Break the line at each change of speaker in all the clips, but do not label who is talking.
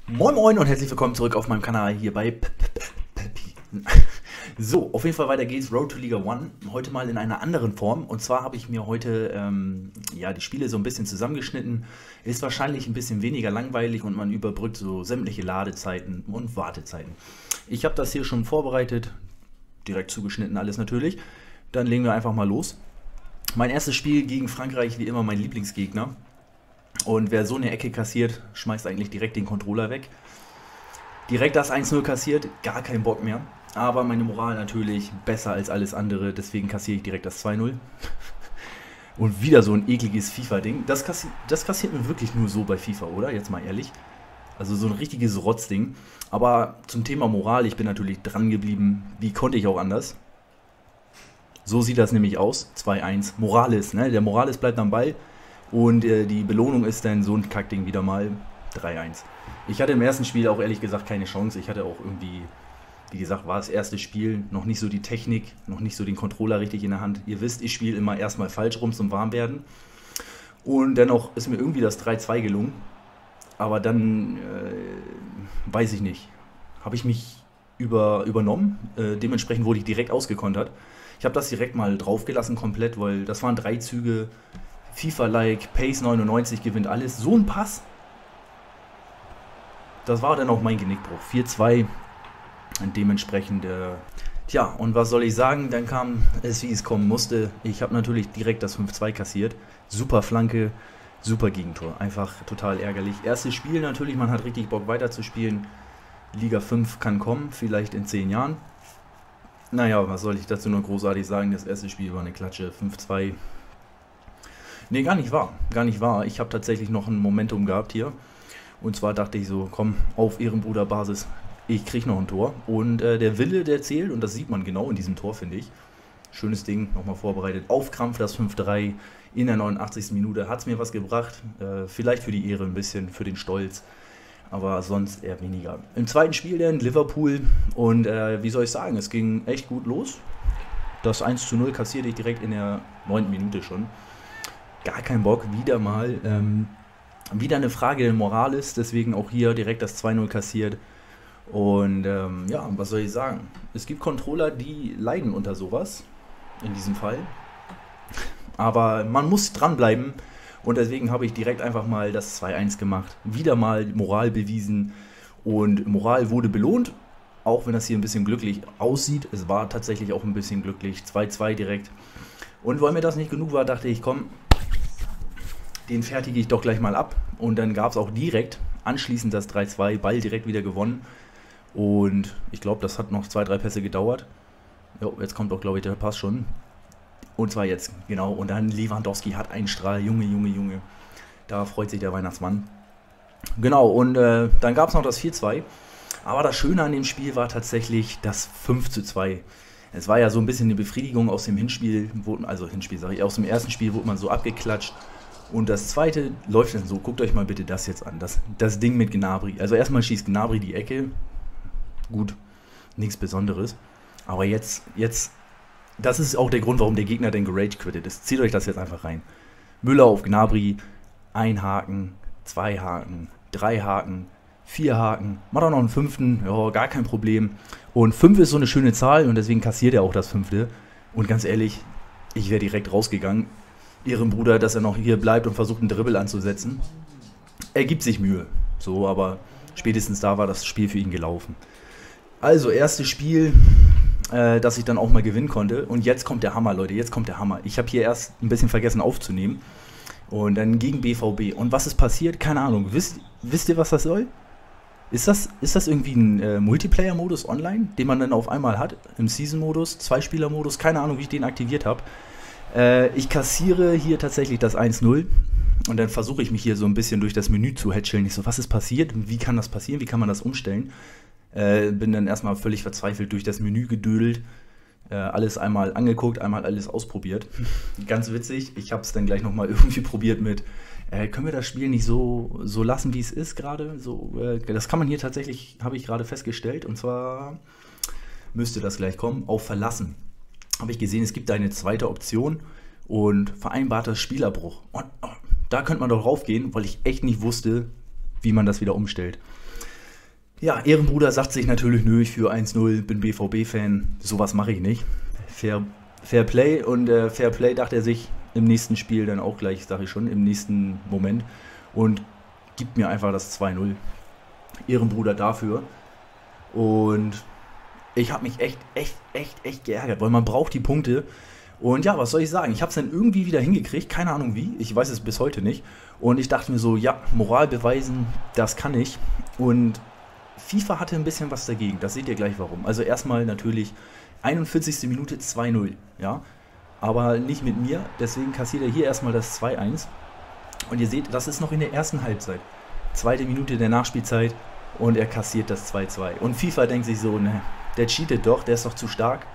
Moin Moin und herzlich willkommen zurück auf meinem Kanal hier bei So, auf jeden Fall weiter geht's, Road to Liga One. Heute mal in einer anderen Form. Und zwar habe ich mir heute die Spiele so ein bisschen zusammengeschnitten. Ist wahrscheinlich ein bisschen weniger langweilig und man überbrückt so sämtliche Ladezeiten und Wartezeiten. Ich habe das hier schon vorbereitet, direkt zugeschnitten alles natürlich. Dann legen wir einfach mal los. Mein erstes Spiel gegen Frankreich, wie immer mein Lieblingsgegner. Und wer so eine Ecke kassiert, schmeißt eigentlich direkt den Controller weg. Direkt das 1-0 kassiert, gar keinen Bock mehr. Aber meine Moral natürlich besser als alles andere, deswegen kassiere ich direkt das 2-0. Und wieder so ein ekliges FIFA-Ding. Das kassiert man wirklich nur so bei FIFA, oder? Jetzt mal ehrlich. Also so ein richtiges Rotzding. Aber zum Thema Moral, ich bin natürlich dran geblieben. Wie konnte ich auch anders? So sieht das nämlich aus. 2-1. Morales, ne? Der Morales bleibt am Ball. Und die Belohnung ist dann so ein Kackding wieder mal 3-1. Ich hatte im ersten Spiel auch ehrlich gesagt keine Chance. Ich hatte auch irgendwie, wie gesagt, war das erste Spiel, noch nicht so die Technik, noch nicht so den Controller richtig in der Hand. Ihr wisst, ich spiele immer erstmal falsch rum zum Warmwerden. Und dennoch ist mir irgendwie das 3-2 gelungen. Aber dann, weiß ich nicht, habe ich mich übernommen. Dementsprechend wurde ich direkt ausgekontert. Ich habe das direkt mal draufgelassen komplett, weil das waren 3 Züge. FIFA-like, Pace 99 gewinnt alles. So ein Pass. Das war dann auch mein Genickbruch. 4-2. Und dementsprechend, tja, und was soll ich sagen? Dann kam es, wie es kommen musste. Ich habe natürlich direkt das 5-2 kassiert. Super Flanke, super Gegentor. Einfach total ärgerlich. Erstes Spiel natürlich, man hat richtig Bock weiterzuspielen. Liga 5 kann kommen, vielleicht in 10 Jahren. Naja, was soll ich dazu noch großartig sagen? Das erste Spiel war eine Klatsche. 5-2. Nee, gar nicht wahr. Gar nicht wahr. Ich habe tatsächlich noch ein Momentum gehabt hier. Und zwar dachte ich so, komm, auf Ehrenbruderbasis, ich krieg noch ein Tor. Und der Wille, der zählt, und das sieht man genau in diesem Tor, finde ich. Schönes Ding, nochmal vorbereitet. Auf Krampf das 5-3 in der 89. Minute. Hat es mir was gebracht. Vielleicht für die Ehre ein bisschen, für den Stolz. Aber sonst eher weniger. Im zweiten Spiel dann Liverpool. Und wie soll ich sagen, es ging echt gut los. Das 1-0 kassierte ich direkt in der 9. Minute schon. Gar keinen Bock, wieder mal. Wieder eine Frage der Moral ist, deswegen auch hier direkt das 2-0 kassiert. Und ja, was soll ich sagen? Es gibt Controller, die leiden unter sowas, in diesem Fall. Aber man muss dranbleiben und deswegen habe ich direkt einfach mal das 2-1 gemacht. Wieder mal Moral bewiesen und Moral wurde belohnt, auch wenn das hier ein bisschen glücklich aussieht. Es war tatsächlich auch ein bisschen glücklich, 2-2 direkt. Und weil mir das nicht genug war, dachte ich, komm, den fertige ich doch gleich mal ab. Und dann gab es auch direkt anschließend das 3-2, Ball direkt wieder gewonnen. Und ich glaube, das hat noch 2, 3 Pässe gedauert. Jo, jetzt kommt doch, glaube ich, der Pass schon. Und zwar jetzt, genau. Und dann Lewandowski hat einen Strahl. Junge, Junge, Junge. Da freut sich der Weihnachtsmann. Genau, und dann gab es noch das 4-2. Aber das Schöne an dem Spiel war tatsächlich das 5-2. Es war ja so ein bisschen eine Befriedigung aus dem Hinspiel, aus dem ersten Spiel wurde man so abgeklatscht. Und das zweite läuft dann so, guckt euch mal bitte das jetzt an, das Ding mit Gnabry. Also erstmal schießt Gnabry die Ecke, gut, nichts Besonderes. Aber jetzt, das ist auch der Grund, warum der Gegner dann gerage quittet ist. Zieht euch das jetzt einfach rein. Müller auf Gnabry, 1 Haken, 2 Haken, 3 Haken, 4 Haken, macht auch noch einen 5., ja, gar kein Problem. Und 5 ist so eine schöne Zahl und deswegen kassiert er auch das 5. Und ganz ehrlich, ich wäre direkt rausgegangen. Ihrem Bruder, dass er noch hier bleibt und versucht, einen Dribbel anzusetzen. Er gibt sich Mühe. So, aber spätestens da war das Spiel für ihn gelaufen. Also, erstes Spiel, das ich dann auch mal gewinnen konnte. Und jetzt kommt der Hammer, Leute. Jetzt kommt der Hammer. Ich habe hier erst ein bisschen vergessen aufzunehmen. Und dann gegen BVB. Und was ist passiert? Keine Ahnung. Wisst ihr, was das soll? Ist das irgendwie ein Multiplayer-Modus online, den man dann auf einmal hat? Im Season-Modus, 2-Spieler-Modus? Keine Ahnung, wie ich den aktiviert habe. Ich kassiere hier tatsächlich das 1-0 und dann versuche ich mich hier so ein bisschen durch das Menü zu hätscheln. Ich so, was ist passiert? Wie kann das passieren? Wie kann man das umstellen? Bin dann erstmal völlig verzweifelt durch das Menü gedödelt. Alles einmal angeguckt, einmal alles ausprobiert. Ganz witzig. Ich habe es dann gleich nochmal irgendwie probiert mit, können wir das Spiel nicht so lassen, wie es ist gerade? So, das kann man hier tatsächlich, habe ich gerade festgestellt. Und zwar müsste das gleich kommen, auf Verlassen. Habe ich gesehen, es gibt da eine zweite Option und vereinbarter Spielerbruch. Und da könnte man doch raufgehen, weil ich echt nicht wusste, wie man das wieder umstellt. Ja, Ehrenbruder sagt sich natürlich, nö, ich führe 1-0, bin BVB-Fan, sowas mache ich nicht. Fair Play, und Fair Play dachte er sich im nächsten Spiel dann auch gleich, sage ich schon, im nächsten Moment, und gibt mir einfach das 2-0. Ehrenbruder dafür. Und ich habe mich echt geärgert, weil man braucht die Punkte. Und ja, was soll ich sagen? Ich habe es dann irgendwie wieder hingekriegt, keine Ahnung wie, ich weiß es bis heute nicht. Und ich dachte mir so, ja, Moral beweisen, das kann ich. Und FIFA hatte ein bisschen was dagegen, das seht ihr gleich warum. Also erstmal natürlich 41. Minute 2-0, ja. Aber nicht mit mir, deswegen kassiert er hier erstmal das 2-1. Und ihr seht, das ist noch in der ersten Halbzeit. Zweite Minute der Nachspielzeit und er kassiert das 2-2. Und FIFA denkt sich so, ne, der cheatet doch, der ist doch zu stark.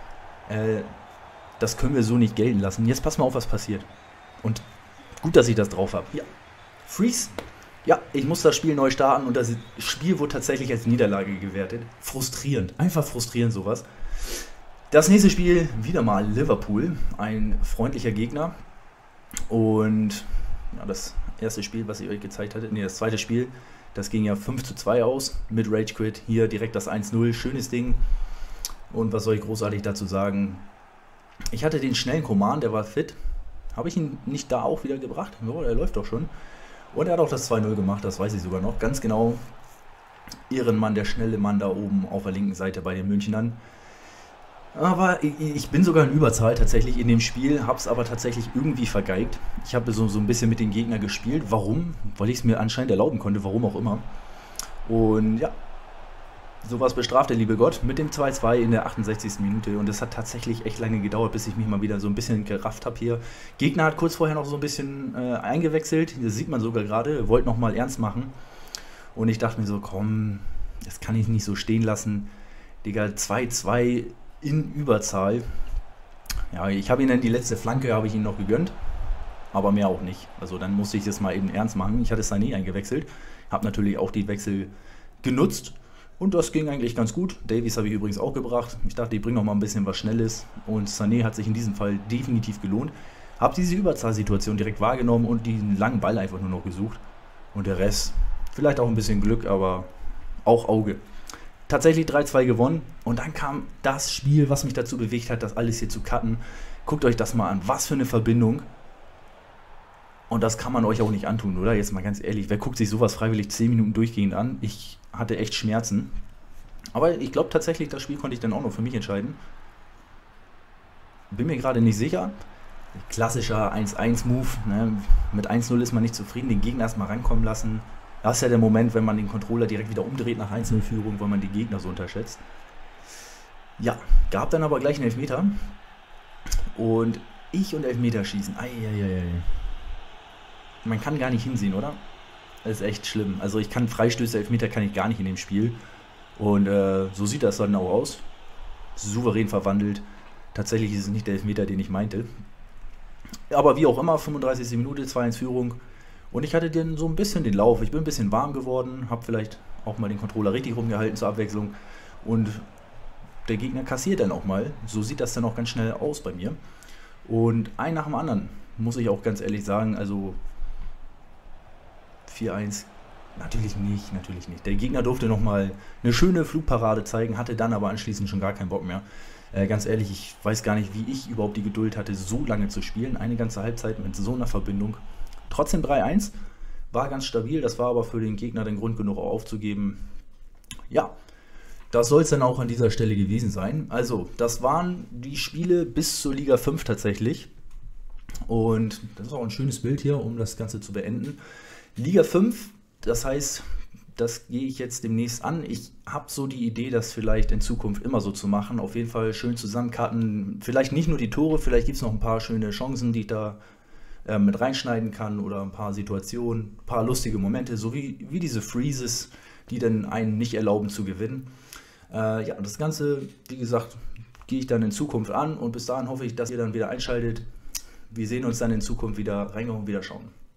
Das können wir so nicht gelten lassen. Jetzt pass mal auf, was passiert. Und gut, dass ich das drauf habe. Ja, Freeze. Ja, ich muss das Spiel neu starten und das Spiel wurde tatsächlich als Niederlage gewertet. Frustrierend, einfach frustrierend sowas. Das nächste Spiel, wieder mal Liverpool, ein freundlicher Gegner. Und ja, das erste Spiel, was ich euch gezeigt hatte, das zweite Spiel, das ging ja 5-2 aus mit Rage Quit. Hier direkt das 1-0, schönes Ding. Und was soll ich großartig dazu sagen? Ich hatte den schnellen Coman, der war fit. Habe ich ihn nicht da auch wieder gebracht? Ja, der läuft doch schon. Und er hat auch das 2-0 gemacht, das weiß ich sogar noch. Ganz genau. Ehrenmann, der schnelle Mann da oben auf der linken Seite bei den Münchnern. Aber ich bin sogar in Überzahl tatsächlich in dem Spiel, habe es aber tatsächlich irgendwie vergeigt. Ich habe so ein bisschen mit den Gegnern gespielt. Warum? Weil ich es mir anscheinend erlauben konnte, warum auch immer. Und ja, sowas bestraft der liebe Gott mit dem 2-2 in der 68. Minute. Und es hat tatsächlich echt lange gedauert, bis ich mich mal wieder so ein bisschen gerafft habe hier. Gegner hat kurz vorher noch so ein bisschen eingewechselt. Das sieht man sogar gerade. Wollte nochmal ernst machen. Und ich dachte mir so, komm, das kann ich nicht so stehen lassen. Digga, 2-2 in Überzahl. Ja, ich habe ihn dann die letzte Flanke, habe ich ihn noch gegönnt. Aber mehr auch nicht. Also dann musste ich das mal eben ernst machen. Ich hatte Sané eingewechselt. Habe natürlich auch die Wechsel genutzt. Und das ging eigentlich ganz gut. Davies habe ich übrigens auch gebracht. Ich dachte, ich bringe noch mal ein bisschen was Schnelles. Und Sané hat sich in diesem Fall definitiv gelohnt. Habe diese Überzahlsituation direkt wahrgenommen und den langen Ball einfach nur noch gesucht. Und der Rest, vielleicht auch ein bisschen Glück, aber auch Auge. Tatsächlich 3-2 gewonnen. Und dann kam das Spiel, was mich dazu bewegt hat, das alles hier zu cutten. Guckt euch das mal an. Was für eine Verbindung. Und das kann man euch auch nicht antun, oder? Jetzt mal ganz ehrlich, wer guckt sich sowas freiwillig 10 Minuten durchgehend an? Ich hatte echt Schmerzen. Aber ich glaube tatsächlich, das Spiel konnte ich dann auch noch für mich entscheiden. Bin mir gerade nicht sicher. Klassischer 1-1-Move. Ne? Mit 1-0 ist man nicht zufrieden, den Gegner erstmal rankommen lassen. Das ist ja der Moment, wenn man den Controller direkt wieder umdreht nach 1-0-Führung, weil man die Gegner so unterschätzt. Ja, gab dann aber gleich einen Elfmeter. Und Elfmeterschießen. Eieiei. Man kann gar nicht hinsehen, oder? Das ist echt schlimm. Also ich kann Freistöße, Elfmeter kann ich gar nicht in dem Spiel. Und so sieht das dann auch aus. Souverän verwandelt. Tatsächlich ist es nicht der Elfmeter, den ich meinte. Aber wie auch immer, 35. Minute, 2-1 Führung. Und ich hatte dann so ein bisschen den Lauf. Ich bin ein bisschen warm geworden, habe vielleicht auch mal den Controller richtig rumgehalten zur Abwechslung. Und der Gegner kassiert dann auch mal. So sieht das dann auch ganz schnell aus bei mir. Und ein nach dem anderen, muss ich auch ganz ehrlich sagen. Also 4-1, natürlich nicht. Der Gegner durfte nochmal eine schöne Flugparade zeigen, hatte dann aber anschließend schon gar keinen Bock mehr. Ganz ehrlich, ich weiß gar nicht, wie ich überhaupt die Geduld hatte, so lange zu spielen. Eine ganze Halbzeit mit so einer Verbindung. Trotzdem 3-1, war ganz stabil, das war aber für den Gegner den Grund genug auch aufzugeben. Ja, das soll es dann auch an dieser Stelle gewesen sein. Also, das waren die Spiele bis zur Liga 5 tatsächlich. Und das ist auch ein schönes Bild hier, um das Ganze zu beenden. Liga 5, das heißt, das gehe ich jetzt demnächst an. Ich habe so die Idee, das vielleicht in Zukunft immer so zu machen. Auf jeden Fall schön zusammenkarten. Vielleicht nicht nur die Tore, vielleicht gibt es noch ein paar schöne Chancen, die ich da mit reinschneiden kann oder ein paar Situationen, ein paar lustige Momente, so wie diese Freezes, die dann einen nicht erlauben zu gewinnen. Ja, das Ganze, wie gesagt, gehe ich dann in Zukunft an und bis dahin hoffe ich, dass ihr dann wieder einschaltet. Wir sehen uns dann in Zukunft wieder. Reingehauen, wieder schauen.